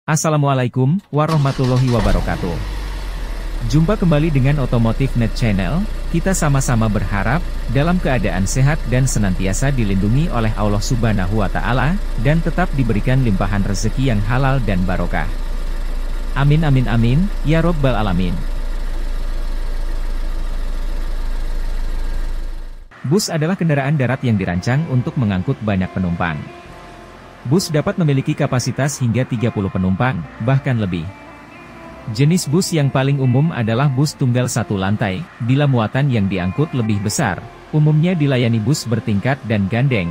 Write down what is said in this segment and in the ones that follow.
Assalamualaikum warahmatullahi wabarakatuh. Jumpa kembali dengan Otomotif Net Channel. Kita sama-sama berharap dalam keadaan sehat dan senantiasa dilindungi oleh Allah Subhanahu wa Ta'ala, dan tetap diberikan limpahan rezeki yang halal dan barokah. Amin amin amin, ya Robbal Alamin. Bus adalah kendaraan darat yang dirancang untuk mengangkut banyak penumpang. Bus dapat memiliki kapasitas hingga 30 penumpang, bahkan lebih. Jenis bus yang paling umum adalah bus tunggal satu lantai, bila muatan yang diangkut lebih besar, umumnya dilayani bus bertingkat dan gandeng.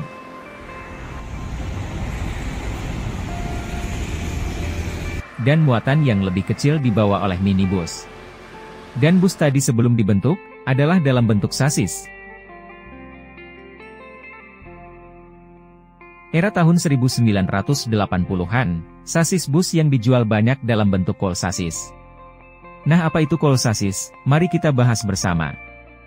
Dan muatan yang lebih kecil dibawa oleh minibus. Dan bus tadi sebelum dibentuk, adalah dalam bentuk sasis. Era tahun 1980-an, sasis bus yang dijual banyak dalam bentuk kol sasis. Nah, apa itu kol sasis? Mari kita bahas bersama.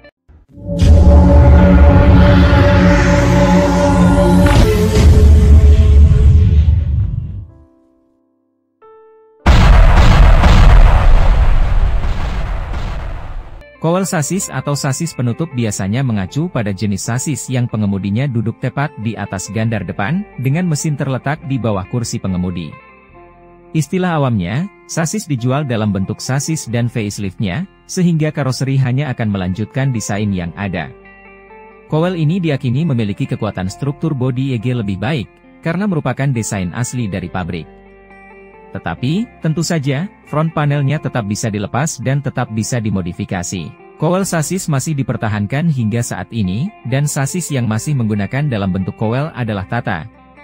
Kowel sasis atau sasis penutup biasanya mengacu pada jenis sasis yang pengemudinya duduk tepat di atas gandar depan, dengan mesin terletak di bawah kursi pengemudi. Istilah awamnya, sasis dijual dalam bentuk sasis dan facelift-nya, sehingga karoseri hanya akan melanjutkan desain yang ada. Kowel ini diyakini memiliki kekuatan struktur bodi EG lebih baik, karena merupakan desain asli dari pabrik. Tetapi, tentu saja, front panelnya tetap bisa dilepas dan tetap bisa dimodifikasi. Kowel sasis masih dipertahankan hingga saat ini, dan sasis yang masih menggunakan dalam bentuk kowel adalah Tata,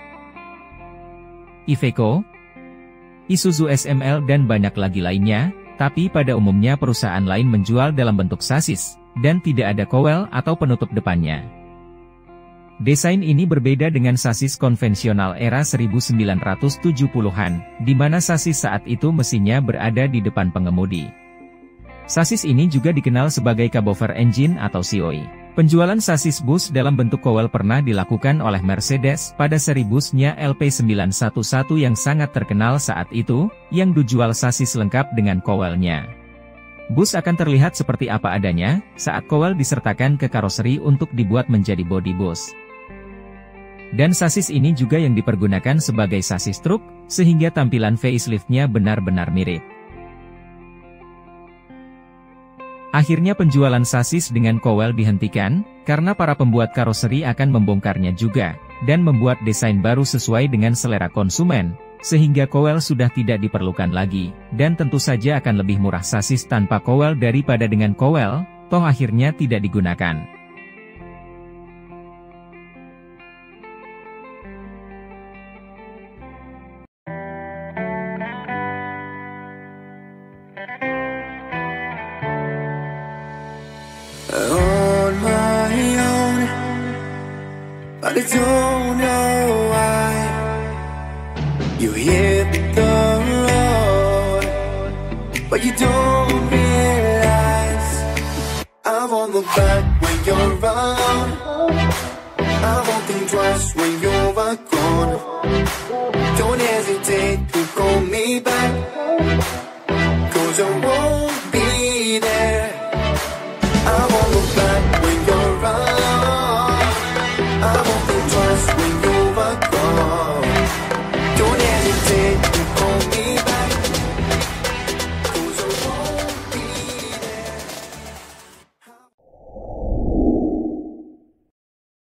Iveco, Isuzu SML dan banyak lagi lainnya, tapi pada umumnya perusahaan lain menjual dalam bentuk sasis, dan tidak ada kowel atau penutup depannya. Desain ini berbeda dengan sasis konvensional era 1970-an, di mana sasis saat itu mesinnya berada di depan pengemudi. Sasis ini juga dikenal sebagai cabover engine atau COE. Penjualan sasis bus dalam bentuk kowel pernah dilakukan oleh Mercedes pada seri busnya LP911 yang sangat terkenal saat itu, yang dijual sasis lengkap dengan kowelnya. Bus akan terlihat seperti apa adanya, saat kowel disertakan ke karoseri untuk dibuat menjadi bodi bus. Dan sasis ini juga yang dipergunakan sebagai sasis truk, sehingga tampilan facelift-nya benar-benar mirip. Akhirnya penjualan sasis dengan kowel dihentikan, karena para pembuat karoseri akan membongkarnya juga, dan membuat desain baru sesuai dengan selera konsumen, sehingga kowel sudah tidak diperlukan lagi, dan tentu saja akan lebih murah sasis tanpa kowel daripada dengan kowel, toh akhirnya tidak digunakan. On my own, but I don't know why you hit the road, but you don't realize I won't look back when you're around. I won't think twice when you're gone. Don't hesitate to call me back.